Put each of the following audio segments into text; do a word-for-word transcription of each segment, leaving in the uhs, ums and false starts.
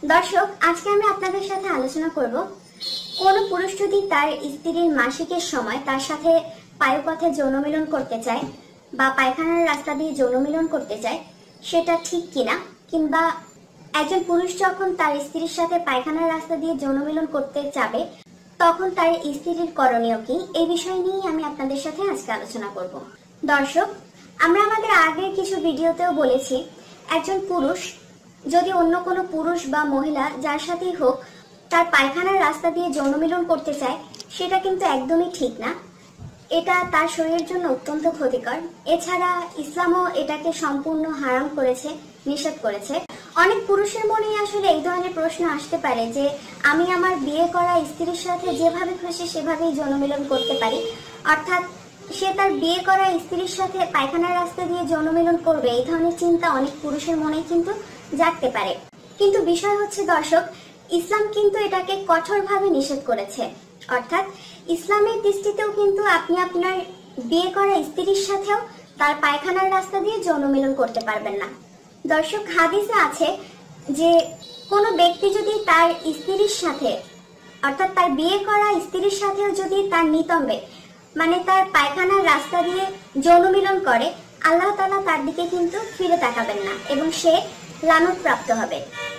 দর্শক, আজকে আমি আপনাদের সাথে আলোচনা করব কোন পুরুষ যদি তার স্ত্রীর মাসিকের সময় তার সাথে পায়ুপথে যৌন মিলন করতে চায় বা পায়খানার রাস্তা দিয়ে যৌন মিলন করতে চায় সেটা ঠিক কিনা, কিংবা একজন পুরুষ যখন তার স্ত্রীর সাথে পায়খানার রাস্তা দিয়ে যৌন মিলন করতে যাবে তখন তার স্ত্রীর করণীয় কি, এই বিষয় নিয়ে আমি আপনাদের সাথে আজকে আলোচনা করব। দর্শক, আমরা আমাদের আগের কিছু ভিডিওতেও বলেছি একজন পুরুষ যদি অন্য কোনো পুরুষ বা মহিলা যার সাথেই হোক তার পায়খানার রাস্তা দিয়ে যৌন মিলন করতে চায় সেটা কিন্তু একদমই ঠিক না। এটা তার শরীরের জন্য অত্যন্ত ক্ষতিকর। এছাড়া ইসলামও এটাকে সম্পূর্ণ হারাম করেছে, নিষেধ করেছে। অনেক পুরুষের মনে আসলে এই ধরনের প্রশ্ন আসতে পারে যে আমি আমার বিয়ে করা স্ত্রীর সাথে যেভাবে খুশি সেভাবেই যৌন মিলন করতে পারি, অর্থাৎ সে তার বিয়ে করা স্ত্রীর সাথে পায়খানার রাস্তা দিয়ে যৌন মিলন করবে, এই ধরনের চিন্তা অনেক পুরুষের মনে কিন্তু জাগতে পারে। কিন্তু বিষয় হচ্ছে দর্শক, ইসলাম কিন্তু এটাকে কঠোরভাবে নিষেধ করেছে। অর্থাৎ ইসলামের দৃষ্টিতেও কিন্তু আপনি আপনার বিয়ে করা স্ত্রীর সাথেও তার পায়খানার রাস্তা দিয়ে যৌন মিলন করতে পারবেন না। দর্শক, হাদিসে আছে যে কোনো ব্যক্তি যদি তার স্ত্রীর সাথে অর্থাৎ তার বিয়ে করা স্ত্রীর সাথেও যদি তার নিতম্বে মানে তার পায়খানার রাস্তা দিয়ে যৌন মিলন করে, আল্লাহ তাআলা তার দিকে কিন্তু ফিরে তাকাবেন না এবং সে লানত প্রাপ্ত হবে।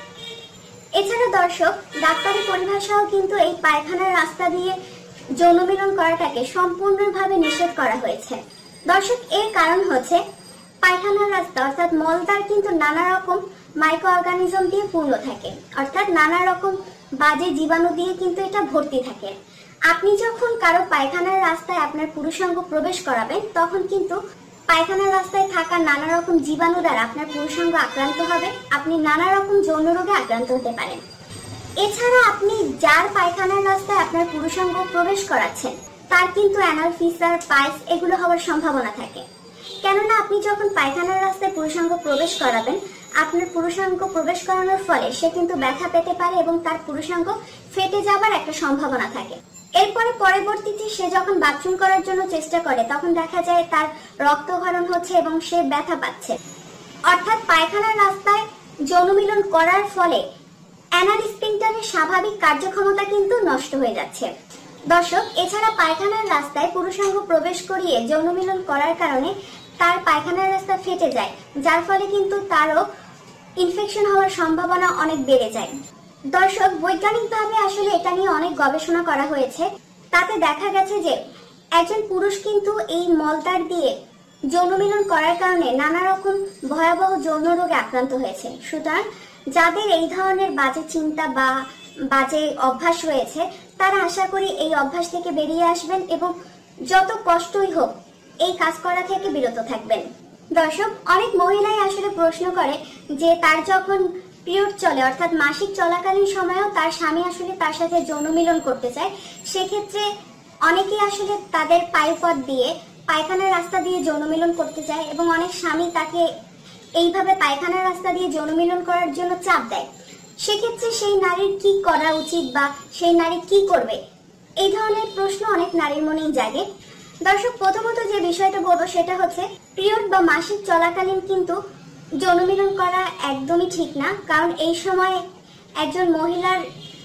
এছাড়া দর্শক, ডাক্তারি পরিভাষাও কিন্তু এই পায়খানার রাস্তা দিয়ে যৌন মিলন করাটাকে সম্পূর্ণভাবে নিষেধ করা হয়েছে। দর্শক, এর কারণ হচ্ছে পায়খানার রাস্তা অর্থাৎ মলদ্বার কিন্তু নানা রকম মাইক্রো অর্গানিজম দিয়ে পূর্ণ থাকে, অর্থাৎ নানা রকম বাজে জীবাণু দিয়ে কিন্তু এটা ভর্তি থাকে। আপনি যখন কারো পায়খানার রাস্তায় আপনার পুরুষাঙ্গ প্রবেশ করাবেন তখন কিন্তু পায়খানার রাস্তায় থাকা নানা রকম জীবাণু দ্বারা আপনার পুরুষাঙ্গ আক্রান্ত হবে, আপনি নানা রকম যৌন রোগে আক্রান্ত হতে পারেন। এছাড়া আপনি যার পায়খানার রাস্তায় আপনার পুরুষাঙ্গ প্রবেশ করাচ্ছেন তার কিন্তু অ্যানাল ফিসার, পাইলস এগুলো হওয়ার সম্ভাবনা থাকে। কেননা আপনি যখন পায়খানার রাস্তায় পুরুষাঙ্গ প্রবেশ করাবেন, আপনার পুরুষাঙ্গ প্রবেশ করানোর ফলে সে কিন্তু ব্যথা পেতে পারে এবং তার পুরুষাঙ্গ ফেটে যাবার একটা সম্ভাবনা থাকে। এরপরে পরবর্তীতে সে যখন বাথরুম করার জন্য চেষ্টা করে তখন দেখা যায় তার রক্তক্ষরণ হচ্ছে এবং সে ব্যথা পাচ্ছে। অর্থাৎ পায়খানার রাস্তায় যৌন মিলন করার ফলে অ্যানাল স্ফিংক্টারের স্বাভাবিক কার্যক্ষমতা কিন্তু নষ্ট হয়ে যাচ্ছে। দর্শক, এছাড়া পায়খানার রাস্তায় পুরুষাঙ্গ প্রবেশ করিয়ে যৌন মিলন করার কারণে তার পায়খানার রাস্তা ফেটে যায়, যার ফলে কিন্তু তারও ইনফেকশন হওয়ার সম্ভাবনা অনেক বেড়ে যায়। দর্শক, বৈজ্ঞানিকভাবে আসলে এটা নিয়ে অনেক গবেষণা করা হয়েছে। তাতে দেখা গেছে যে একজন পুরুষ কিন্তু এই মলদ্বার দিয়ে যৌন মিলন করার কারণে নানা রকম ভয়াবহ যৌন রোগে আক্রান্ত হয়েছে। সুতরাং যাদের এই ধরনের বাজে চিন্তা বা বাজে অভ্যাস রয়েছে তারা আশা করি এই অভ্যাস থেকে বেরিয়ে আসবেন এবং যত কষ্টই হোক এই কাজ করা থেকে বিরত থাকবেন। দর্শক, অনেক মহিলাই আসলে প্রশ্ন করে যে তার যখন পিরিয়ড চলে অর্থাৎ মাসিক চলাকালীন সময়েও তার স্বামী আসলে তার সাথে যৌন মিলন করতে চায়, সেক্ষেত্রে অনেকেই আসলে তাদের পায়ুপথ দিয়ে পায়খানার রাস্তা দিয়ে যৌন মিলন করতে চায় এবং অনেক স্বামী তাকে এইভাবে পায়খানার রাস্তা দিয়ে যৌন মিলন করার জন্য চাপ দেয়। সেক্ষেত্রে সেই নারীর কি করা উচিত বা সেই নারী কি করবে, এই ধরনের প্রশ্ন অনেক নারীর মনেই জাগে। দর্শক, প্রথমত যে বিষয়টা বলবো সেটা হচ্ছে পিরিয়ড বা মাসিক চলাকালীন কিন্তু যৌন মিলন করা একদমই ঠিক না। কারণ এই সময় একজন মহিলার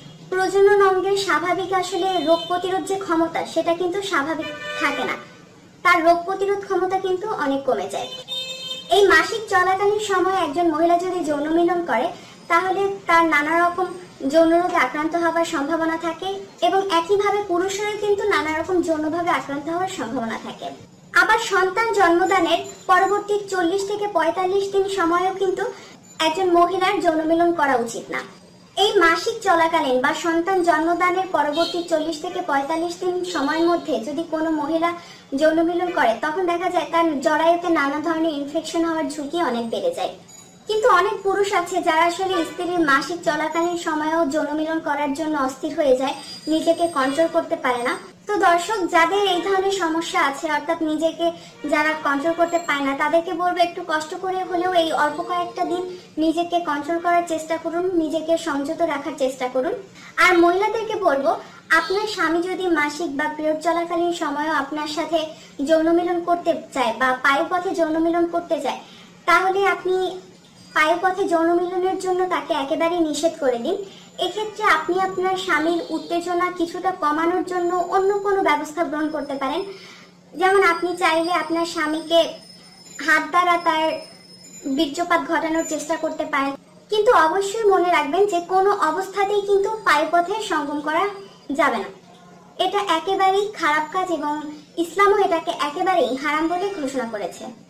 প্রজনন অঙ্গের স্বাভাবিক আসলে রোগ প্রতিরোধ যে ক্ষমতা সেটা কিন্তু স্বাভাবিক থাকে না, তার রোগ প্রতিরোধ ক্ষমতা কিন্তু অনেক কমে যায়। এই মাসিক চলাকালীন সময় একজন মহিলা যদি যৌন মিলন করে তাহলে তার নানা রকম যৌন রোগে আক্রান্ত হওয়ার সম্ভাবনা থাকে এবং একইভাবে পুরুষেরও কিন্তু নানা রকম যৌনভাবে আক্রান্ত হওয়ার সম্ভাবনা থাকে। আবার সন্তান জন্মদানের পরবর্তী চল্লিশ থেকে পঁয়তাল্লিশ দিন সময়ও কিন্তু একজন মহিলার যৌন মিলন করা উচিত না। এই মাসিক চলাকালীন বা সন্তান জন্মদানের পরবর্তী চল্লিশ থেকে পঁয়তাল্লিশ দিন সময়ের মধ্যে যদি কোনো মহিলা যৌন মিলন করে তখন দেখা যায় তার জরায়ুতে নানা ধরনের ইনফেকশন হওয়ার ঝুঁকি অনেক বেড়ে যায়। কিন্তু অনেক পুরুষ আছে যারা আসলে স্ত্রীর মাসিক চলাকালীন সময়েও যৌন মিলন করার জন্য অস্থির হয়ে যায়, নিজেকে কন্ট্রোল করতে পারে না। তো দর্শক, যাদের এই ধরনের সমস্যা আছে অর্থাৎ নিজেকে যারা কন্ট্রোল করতে পারে না তাদেরকে বলবো একটু কষ্ট করে হলেও এই অল্প কয়েকটা দিন নিজেকে কন্ট্রোল করার চেষ্টা করুন, নিজেকে সংযত রাখার চেষ্টা করুন। আর মহিলাদেরকে বলবো আপনার স্বামী যদি মাসিক বা পিরিয়ড চলাকালীন সময়ও আপনার সাথে যৌন মিলন করতে চায় বা পায়ুপথে যৌন মিলন করতে চায় তাহলে আপনি পায়ুপথে যৌন মিলনের জন্য তাকে একেবারেই নিষেধ করে দিন। এক্ষেত্রে আপনি আপনার স্বামীর উত্তেজনা কিছুটা কমানোর জন্য অন্য কোনো ব্যবস্থা গ্রহণ করতে পারেন। যেমন আপনি চাইলে আপনার স্বামীকে হাত দ্বারা তার বীর্যপাত ঘটানোর চেষ্টা করতে পারেন, কিন্তু অবশ্যই মনে রাখবেন যে কোনো অবস্থাতেই কিন্তু পায়ুপথে সঙ্গম করা যাবে না। এটা একেবারেই খারাপ কাজ এবং ইসলামও এটাকে একেবারেই হারাম বলে ঘোষণা করেছে।